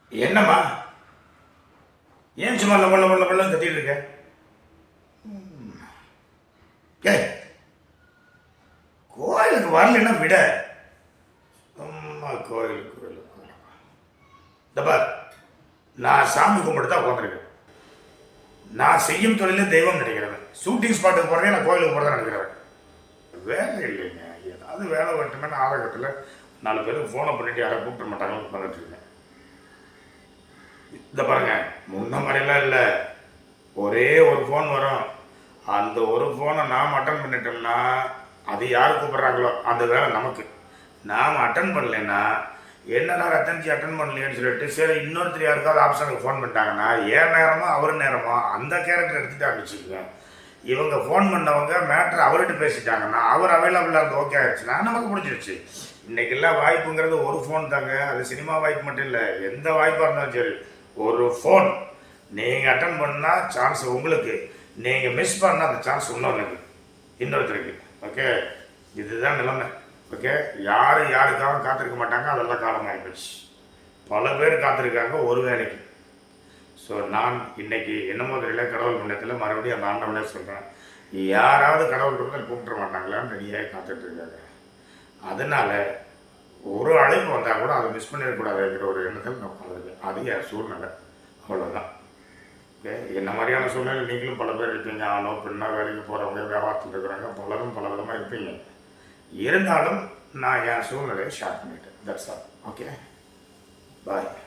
என்னம்மா ஏன் சும்மா லப லப லபன்னு கத்திட்டு இருக்க? ஏய், கோயிலுக்கு வரலன்னா விட. அம்மா கோயிலுக்கு தபார், நான் சாமி கும்பிட்டு தான் உட்காந்துருக்கேன். நான் செய்யும் தொழில தெய்வம் நினைக்கிறேன். ஷூட்டிங் ஸ்பாட்டுக்கு போகிறதே நான் கோயிலுக்கு போகிறதா நினைக்கிறேன். வேலை இல்லைங்க, ஏதாவது வேலை வரட்டுமே ஆரோக்கியத்தில் 4 பேருக்கு ஃபோனை பண்ணிட்டு யாரை கூப்பிட மாட்டாங்கன்னு உட்காந்துட்டு இருக்கேன். இந்த பாருங்க, முன்ன மாதிரிலாம் இல்லை. ஒரே ஒரு ஃபோன் வரும். அந்த ஒரு ஃபோனை நாம் அட்டன் பண்ணிட்டோம்னா அது யார் கூப்பிட்றாங்களோ அந்த வேலை நமக்கு. நாம் அட்டன் பண்ணலைன்னா என்னடா ரத்தன்ஜி அட்டன் பண்ணலையேன்னு சொல்லிட்டு சரி இன்னொருத்தர் யாருக்காவது ஆப்ஷனுக்கு ஃபோன் பண்ணிட்டாங்கன்னா ஏன் நேரமோ அவர் நேரமோ அந்த கேரக்டர் எடுத்துகிட்டு ஆரம்பிச்சுக்கோங்க. இவங்க ஃபோன் பண்ணவங்க மேட்ரு அவர்கிட்ட பேசிட்டாங்கன்னா அவர் அவைலபிளாக இருந்து ஓகே ஆகிடுச்சுன்னா நமக்கு முடிஞ்சிருச்சு. இன்றைக்கெல்லாம் வாய்ப்புங்கிறது ஒரு ஃபோன் தாங்க. அது சினிமா வாய்ப்பு மட்டும் இல்லை, எந்த வாய்ப்பாக இருந்தாலும் சரி. ஒரு ஃபோன் நீங்கள் அட்டன் பண்ணால் சான்ஸ் உங்களுக்கு, நீங்கள் மிஸ் பண்ணால் அந்த சான்ஸ் இன்னொருத்தருக்கு. ஓகே, இதுதான் நிலைமை. ஓகே, யாருக்காக காத்திருக்க மாட்டாங்க. அதெல்லாம் காலம் ஆகிப்போச்சு. பல பேர் காத்திருக்காங்க ஒரு வேலைக்கு. ஸோ நான் இன்னைக்கு என்னமோ தெரியல, கடவுள் முன்னத்தில் மறுபடியும் அந்த ஆண்டவனே சொல்கிறேன், யாராவது கடவுள் இருந்தால் கூப்பிட மாட்டாங்களான்னு ரெடியாக காத்துட்ருக்காங்க. அதனால் ஒரு அழைப்பு வந்தால் கூட அதை மிஸ் பண்ணிடக்கூடாதுங்கிற ஒரு எண்ணத்தில் நான் உட்காந்துருக்கேன். அது என் சூழ்நிலை, அவ்வளோதான். ஓகே, என்ன மாதிரியான சூழ்நிலை நீங்களும் பல பேர் இருப்பீங்க. ஆணோ பெண்ணா வேலைக்கு போகிறவங்க, வியாபாரத்தில் இருக்கிறாங்க, பலரும் பல விதமாக இருப்பீங்க. இருந்தாலும் நான் என் சூழ்நிலையை ஷேர் பண்ணிட்டேன். That's all. Okay, bye.